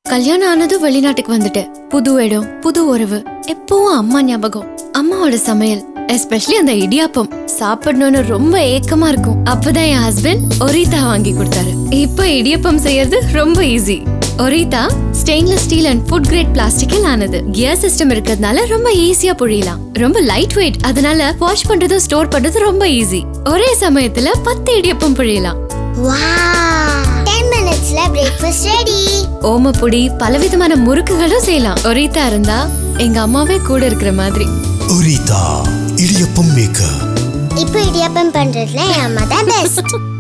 கல்யாணம் ஆனதும் வெளிநாட்டுக்கு வந்துட்டேன். புது இடம், புது உறவு, எப்பவும் அம்மா ஞாபகம். அம்மாவோட சமையல், எஸ்பெஷலி அந்த இடியாப்பம் சாப்பிடணும்னு ரொம்ப ஏக்கமா இருக்கும். அப்பதான் என் ஹஸ்பண்ட் ஒரிதா வாங்கி கொடுத்தாரு. இப்ப இடியாப்பம் செய்யறது ரொம்ப ஈஸி. ஒரிதா stainless steel and food grade பிளாஸ்டிக்கில் ஆனது. கியர் சிஸ்டம் இருக்கிறதுனால ரொம்ப ஈஸியா புழியலாம். ரொம்ப லைட் வெயிட், அதனால வாஷ் பண்றதும் ஸ்டோர் பண்றதும் ரொம்ப ஈஸி. ஒரே சமயத்துல 10 இடியாப்பம் புழியலாம். Breakfast ready. ஓமப்பொடி, பலவிதமான முறுக்குகளும் செய்யலாம். ஒரிதா இருந்தா எங்க அம்மாவே கூட இருக்கிற மாதிரி. ஒரிதா இடியாப்பம் மேக்கர். இப்போ இடியாப்பம் பண்றதுல என் அம்மா தான் பெஸ்ட்.